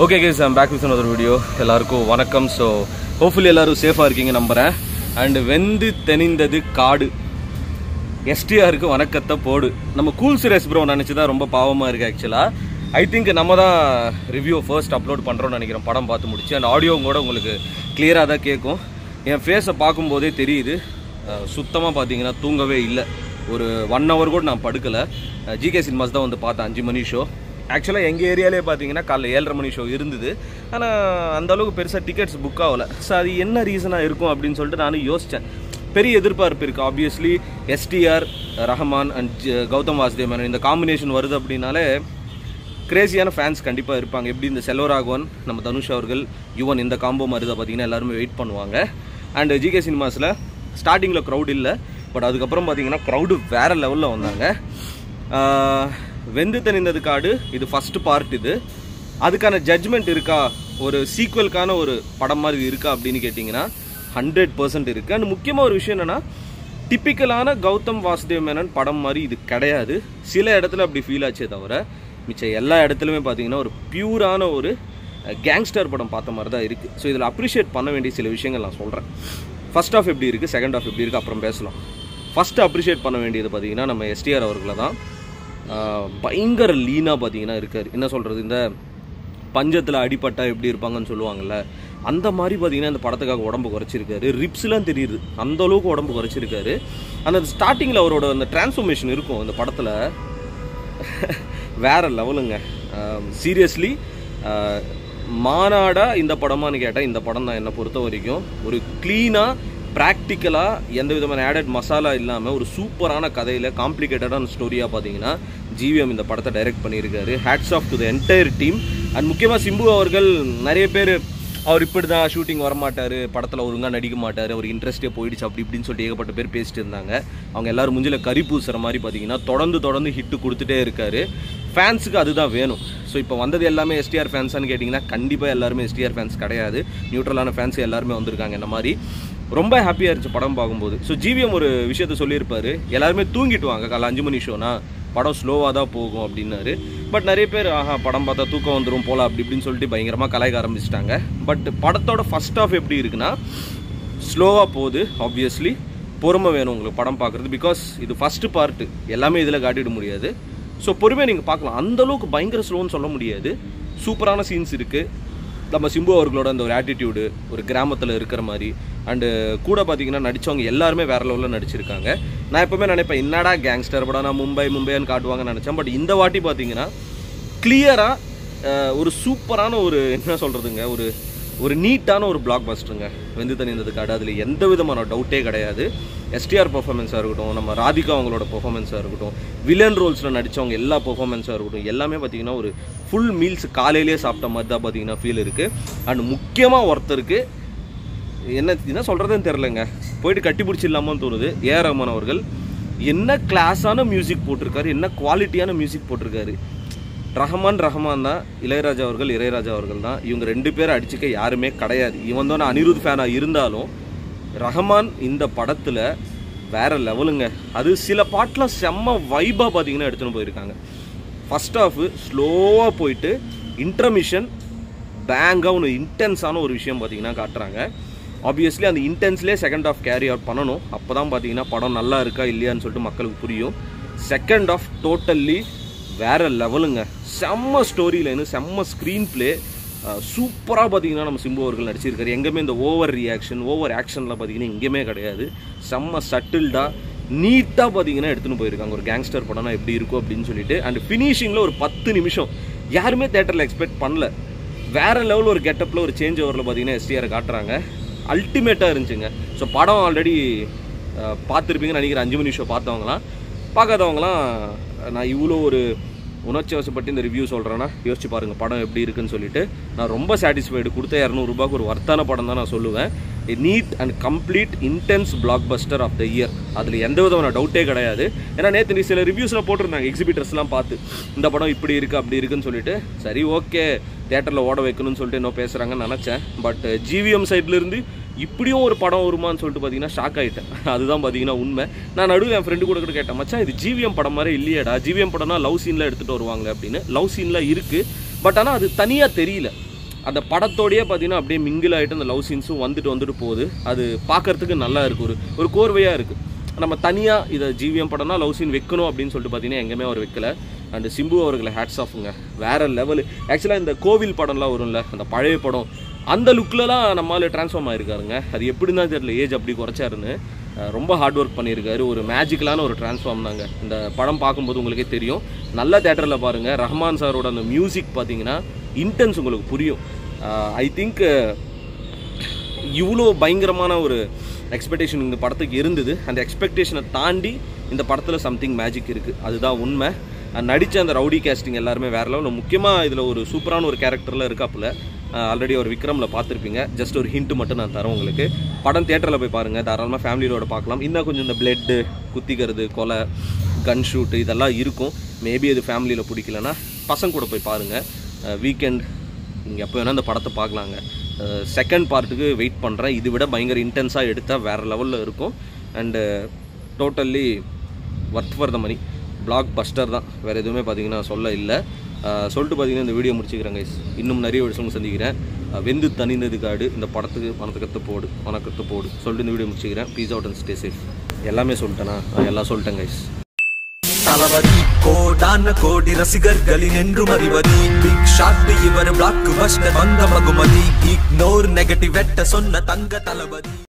Okay guys, I'm back with another video. எல்லாருக்கும் வணக்கம். So hopefully எல்லாரும் சேஃபா இருக்கீங்க நம்புறேன். And வெந்து தெனிந்தது காடு STRக்கு வணக்கத்தை போடு. நம்ம கூல் சீரிஸ் ப்ரோ நினைச்சதா ரொம்ப பாவமா இருக்கு ஆக்சுவலா. I think நம்ம தான் ரிவ்யூ ஃபர்ஸ்ட் அப்லோட் பண்றோம்னு நினைக்கிறேன். படம் பார்த்து முடிச்சு and ஆடியோ கூட உங்களுக்கு கிளியரா தான் கேட்கும். என் ஃபேஸை பார்க்கும்போதே தெரியுது. சுத்தமா பாத்தீங்கன்னா தூங்கவே இல்லை. ஒரு 1 hour கூட நான் படுக்கல. GK சினிமாஸ் தான் வந்து பார்த்தேன் 5 மணி ஷோ. ஆக்சுவலாக எங்கள் ஏரியாலே பார்த்தீங்கன்னா காலைல 7:30 மணி ஷோ இருந்தது. ஆனால் அந்தளவுக்கு பெருசாக டிக்கெட்ஸ் புக் ஆகலை. ஸோ அது என்ன ரீசனாக இருக்கும் அப்படின்னு சொல்லிட்டு நானும் யோசித்தேன். பெரிய எதிர்பார்ப்பு இருக்குது. Obviously STR, Rahman and Gautham Vasudev Menon இந்த காம்பினேஷன் வருது அப்படின்னாலே கிரேசியான ஃபேன்ஸ் கண்டிப்பாக இருப்பாங்க. எப்படி இந்த செல்வராகவன், நம்ம தனுஷ் அவர்கள், யுவன் இந்த காம்போ மாதிரி தான் பார்த்தீங்கன்னா எல்லாருமே வெயிட் பண்ணுவாங்க. அண்ட் GK சினிமாஸில் ஸ்டார்டிங்கில் க்ரௌட் இல்லை, பட் அதுக்கப்புறம் பார்த்தீங்கன்னா க்ரௌடு வேறு லெவலில் வந்தாங்க. வெந்து தெனிந்தது காடு இது ஃபஸ்ட்டு பார்ட். இது அதுக்கான ஜட்ஜ்மெண்ட் இருக்கா, ஒரு சீக்வலுக்கான ஒரு படம் மாதிரி இருக்கா அப்படின்னு கேட்டிங்கன்னா 100% இருக்குது. அண்ட் முக்கியமாக ஒரு விஷயம் என்னென்னா, டிப்பிக்கலான கௌதம் வாசுதேவ் மேனன் படம் மாதிரி இது கிடையாது. சில இடத்துல அப்படி ஃபீல் ஆச்சே தவிர மிச்சம் எல்லா இடத்துலையுமே பார்த்தீங்கன்னா ஒரு பியூரான ஒரு கேங்ஸ்டர் படம் பார்த்த மாதிரி தான் இருக்குது. ஸோ இதில் அப்ரிஷியேட் பண்ண வேண்டிய சில விஷயங்கள் நான் சொல்கிறேன். ஃபர்ஸ்ட் ஆஃப் எப்படி இருக்குது, செகண்ட் ஆஃப் எப்படி இருக்குது அப்புறம் பேசலாம். ஃபஸ்ட்டு அப்ரிஷியேட் பண்ண வேண்டியது பார்த்தீங்கன்னா நம்ம STR அவர்களை தான். பயங்கர லீனாக பார்த்தீங்கன்னா இருக்கார். என்ன சொல்கிறது, இந்த பஞ்சத்தில் அடிப்பட்டா எப்படி இருப்பாங்கன்னு சொல்லுவாங்கள்ல, அந்த மாதிரி பார்த்தீங்கன்னா இந்த படத்துக்காக உடம்பு குறைச்சிருக்காரு. ரிப்ஸ்லாம் தெரியுது, அந்தளவுக்கு உடம்பு குறைச்சிருக்காரு. அந்த ஸ்டார்டிங்கில் அவரோட அந்த டிரான்ஸ்ஃபர்மேஷன் இருக்கும் இந்த படத்தில், வேறு லெவலுங்க. சீரியஸ்லி மாநாடா இந்த படமானு கேட்டால் இந்த படம் தான் என்னை பொறுத்த வரைக்கும். ஒரு க்ளீனாக ப்ராக்டிக்கலாக எந்த விதமான ஆடட் மசாலா இல்லாமல் ஒரு சூப்பரான கதையில் காம்ப்ளிகேட்டடான ஸ்டோரியாக பார்த்தீங்கன்னா GVM இந்த படத்தை டைரக்ட் பண்ணியிருக்காரு. Hats off to the entire team. And முக்கியமாக சிம்பு அவர்கள், நிறைய பேர் அவர் இப்படி தான் ஷூட்டிங் வரமாட்டார், படத்தில் ஒழுங்காக நடிக்க மாட்டார், அவர் இன்ட்ரெஸ்ட்டே போயிடுச்சு அப்படி இப்படின்னு சொல்லிட்டு ஏகப்பட்ட பேர் பேசிட்டு இருந்தாங்க. அவங்க எல்லோரும் முஞ்சில் கறி பூசுகிற மாதிரி பார்த்தீங்கன்னா தொடர்ந்து ஹிட்டு கொடுத்துட்டே இருக்காரு. ஃபேன்ஸுக்கு அதுதான் வேணும். ஸோ இப்போ வந்தது எல்லாமே STR ஃபேன்ஸான்னு கேட்டிங்கன்னா கண்டிப்பாக எல்லாருமே STR ஃபேன்ஸ் கிடையாது. நியூட்ரலான ஃபேன்ஸ் எல்லாருமே வந்திருக்காங்க இந்த மாதிரி. ரொம்ப ஹாப்பியாக இருந்துச்சு படம் பார்க்கும்போது. ஸோ GVM ஒரு விஷயத்த சொல்லியிருப்பார், எல்லாருமே தூங்கிட்டுவாங்க காலை 5 மணி ஷோனா, படம் ஸ்லோவாக தான் போகும் அப்படின்னாரு. பட் நிறைய பேர் படம் பார்த்தா தூக்கம் வந்துடும் போல அப்படி இப்படின்னு சொல்லிட்டு பயங்கரமாக கலாய்க்க ஆரம்பிச்சிட்டாங்க. பட் படத்தோட ஃபர்ஸ்ட் ஆஃப் எப்படி இருக்குன்னா ஸ்லோவாக போகுது. ஆப்வியஸ்லி பொறுமை வேணும் உங்களுக்கு படம் பார்க்குறது. பிகாஸ் இது ஃபஸ்ட்டு பார்ட்டு, எல்லாமே இதில் காட்டிட முடியாது. ஸோ பொறுமையாக நீங்கள் பார்க்கலாம். அந்தளவுக்கு பயங்கர ஸ்லோன்னு சொல்ல முடியாது. சூப்பரான சீன்ஸ் இருக்குது. நம்ம சிம்பு அவர்களோட அந்த ஒரு ஆட்டிடியூடு, ஒரு கிராமத்தில் இருக்கிற மாதிரி. அண்டு கூட பார்த்தீங்கன்னா நடித்தவங்க எல்லாருமே வேறு லெவலில் நடிச்சிருக்காங்க. நான் எப்போவுமே நினைப்பேன் என்னடா கேங்ஸ்டர் படம், நான் மும்பைன்னு காட்டுவாங்கன்னு நினச்சேன். பட் இந்த வாட்டி பார்த்தீங்கன்னா கிளியராக ஒரு சூப்பரான ஒரு என்ன சொல்கிறதுங்க, ஒரு நீட்டான ஒரு பிளாக் பஸ்டருங்க வெந்து தெனிந்தது காடு. அதில் எந்த விதமான டவுட்டே கிடையாது. STR பெர்ஃபார்மன்ஸாக இருக்கட்டும், நம்ம ராதிகா அவங்களோட பெர்ஃபார்மன்ஸாக இருக்கட்டும், வில்லன் ரோல்ஸில் நடித்தவங்க எல்லா பெர்ஃபார்மன்ஸாக இருக்கட்டும், எல்லாமே பார்த்தீங்கன்னா ஒரு ஃபுல் மீல்ஸ் காலையிலே சாப்பிட்ட மாதிரி தான் பார்த்தீங்கன்னா ஃபீல் இருக்குது. அண்ட் முக்கியமாக ஒருத்தருக்கு என்ன சொல்கிறதுன்னு தெரிலங்க, போயிட்டு கட்டி பிடிச்சிடலாமான்னு தோணுது. AR ரஹ்மான் அவர்கள் என்ன கிளாஸான மியூசிக் போட்டிருக்காரு, என்ன குவாலிட்டியான மியூசிக் போட்டிருக்காரு. ரஹ்மான் தான், இளையராஜா அவர்கள் தான். இவங்க 2 பேரை அடிச்சுக்க யாருமே கிடையாது. இவன் தான் அனிருத் ஃபேனாக இருந்தாலும் ரஹ்மான் இந்த படத்தில் வேறு லெவலுங்க. அது சில பாட்டெலாம் செம்ம வைபாக பார்த்தீங்கன்னா எடுத்துன்னு போயிருக்காங்க. ஃபஸ்ட் ஆஃபு ஸ்லோவாக போயிட்டு இன்டர்மிஷன் பேங்காக ஒன்று இன்டென்ஸான ஒரு விஷயம் பார்த்தீங்கன்னா காட்டுறாங்க. ஆப்வியஸ்லி அந்த இன்டென்ஸ்லேயே செகண்ட் ஆஃப் கேரி அவுட் பண்ணணும். அப்போ தான் பார்த்தீங்கன்னா படம் நல்லா இருக்கா இல்லையான்னு சொல்லிட்டு மக்களுக்கு புரியும். செகண்ட் ஆஃப் டோட்டல்லி வேறு லெவலுங்க. செம்ம ஸ்டோரி லைனு, செம்ம ஸ்க்ரீன் பிளே, சூப்பராக பார்த்தீங்கன்னா நம்ம சிம்பு அவர்கள் நடிச்சிருக்காரு. எங்கேயுமே இந்த ஓவர் ரியாக்ஷன், ஓவர் ஆக்ஷன்லாம் பார்த்தீங்கன்னா எங்கேயுமே கிடையாது. செம்ம சட்டில்டாக நீட்டாக பார்த்தீங்கன்னா எடுத்துன்னு போயிருக்காங்க. ஒரு கேங்ஸ்டர் படம்னா எப்படி இருக்கும் அப்படின்னு சொல்லிட்டு. அண்ட் ஃபினிஷிங்கில் ஒரு 10 நிமிஷம் யாருமே தேட்டரில் எக்ஸ்பெக்ட் பண்ணல. வேறு லெவல் ஒரு கெட்டப்பில் ஒரு சேஞ்ச் ஓவரில் பார்த்தீங்கன்னா STR காட்டுறாங்க. அல்டிமேட்டாக இருந்துச்சுங்க. ஸோ படம் ஆல்ரெடி பார்த்துருப்பீங்கன்னு நினைக்கிறேன். 5 மணி ஷோ பார்க்காதவங்களாம் நான் இவ்வளோ ஒரு உணர்ச்சி வசப்பட்டு இந்த ரிவ்யூ சொல்கிறேன்னா யோசிச்சு பாருங்கள் படம் எப்படி இருக்குன்னு சொல்லிட்டு. நான் ரொம்ப சாட்டிஸ்ஃபைடு. கொடுத்த 200 ரூபாய்க்கு ஒரு வர்த்தான படம் தான் நான் சொல்லுவேன். Neat and complete intense blockbuster of the year. அதில் எந்த விதமான டவுட்டே கிடையாது. ஏன்னா நேற்று நீ சில ரிவ்யூஸ்லாம் போட்டிருந்தாங்க, எக்ஸிபிட்டர்ஸ்லாம் பார்த்து இந்த படம் இப்படி இருக்குது அப்படி இருக்குன்னு சொல்லிட்டு. சரி ஓகே, தேட்டரில் ஓட வைக்கணும்னு சொல்லிட்டு என்ன பேசுகிறாங்கன்னு நினச்சேன். பட் GVM சைட்லேருந்து இப்படியும் ஒரு படம் வருமானு சொல்லிட்டு பார்த்தீங்கன்னா ஷாக் ஆகிட்டேன். அதுதான் பார்த்தீங்கன்னா உண்மை. நான் நடுவில் என் ஃப்ரெண்டு கூட கேட்டேன், மச்சான் இது GVM படம் மாதிரி இல்லையாடா, GVM படம்னா லவ் சீனில் எடுத்துகிட்டு வருவாங்க அப்படின்னு. லவ் சீனில் இருக்குது, பட் ஆனால் அது தனியாக தெரியல. அந்த படத்தோடையே பார்த்தீங்கன்னா அப்படியே மிங்கிள் ஆகிட்டு அந்த லவ் சீன்ஸும் வந்துட்டு போகுது. அது பார்க்குறதுக்கு நல்லா இருக்குது, ஒரு கோர்வையாக இருக்குது. நம்ம தனியாக இதை ஜிவிஎம் படம்னா லவ் சீன் வைக்கணும் அப்படின்னு சொல்லிட்டு பார்த்தீங்கன்னா எங்கேயுமே அவர் வைக்கல. அண்ட் சிம்பு அவர்களை ஹேட்ஸ் ஆஃபுங்க, வேறு லெவலு. ஆக்சுவலாக இந்த கோவில் படம்லாம் வரும்ல, அந்த பழைய படம், அந்த லுக்கிலலாம் நம்மளால் ட்ரான்ஸ்ஃபார்ம் ஆகிருக்காருங்க. அது எப்படின்னு தான் தெரியல, ஏஜ் அப்படி குறைச்சாருன்னு. ரொம்ப ஹார்ட் ஒர்க் பண்ணியிருக்காரு. ஒரு மேஜிக்கலான ஒரு ட்ரான்ஸ்ஃபார்ம் தாங்க. இந்த படம் பார்க்கும்போது உங்களுக்கே தெரியும். நல்ல தேட்டரில் பாருங்கள். ரஹ்மான் சாரோட அந்த மியூசிக் பார்த்தீங்கன்னா இன்டென்ஸ் உங்களுக்கு புரியும். ஐ திங்க் இவ்வளோ பயங்கரமான ஒரு எக்ஸ்பெக்டேஷன் இந்த படத்துக்கு இருந்தது. அந்த எக்ஸ்பெக்டேஷனை தாண்டி இந்த படத்தில் சம்திங் மேஜிக் இருக்குது, அதுதான் உண்மை. நடித்த அந்த ரவுடி கேஸ்டிங் எல்லாருமே வேறு லெவலில். முக்கியமாக இதில் ஒரு சூப்பரான ஒரு கேரக்டரில் இருக்காப்புல. ஆல்ரெடி ஒரு விக்ரமில் பார்த்துருப்பீங்க. ஜஸ்ட் ஒரு ஹிண்ட் மட்டும் நான் தரேன் உங்களுக்கு. படம் தேட்டரில் போய் பாருங்கள், தாராளமாக ஃபேமிலியோட பார்க்கலாம். இன்னும் கொஞ்சம் இந்த பிளட்டு, குத்திக்கிறது, கொலை, கன் ஷூட்டு இதெல்லாம் இருக்கும். மேபி அது ஃபேமிலியில் பிடிக்கலன்னா பசங்க கூட போய் பாருங்கள். வீக்கெண்ட் நீங்கள் எப்போ வேணால் இந்த படத்தை பார்க்கலாங்க. செகண்ட் பார்ட்டுக்கு வெயிட் பண்ணுறேன். இதை விட பயங்கர இன்டென்ஸாக எடுத்தால் வேறு லெவலில் இருக்கும். And totally worth for the money. Blockbuster தான், வேறு எதுவுமே பார்த்தீங்கன்னா சொல்ல இல்லை. சொல்லிட்டு பார்த்தீங்கன்னா இந்த வீடியோ முடிச்சுக்கிறேன் கைஸ். இன்னும் நிறைய விஷயம் சந்திக்கிறேன். வெந்து தனிந்தது காடு இந்த படத்துக்கு பணத்துக்கத்து போடு சொல்லிட்டு இந்த வீடியோ முடிச்சுக்கிறேன். Peace out and stay safe. எல்லாமே சொல்லிட்டேனா? எல்லாம் சொல்லிட்டேன் கைஸ். தளபதி கோடான கோடி ரசிகர்களின் என்றும் அறிவது பிக் ஷாட் இவர் பிளாக் பஸ்டர் வந்த மகுமதி. இக்னோர் நெகட்டிவ் வெட்ட சொன்ன தங்க தளபதி.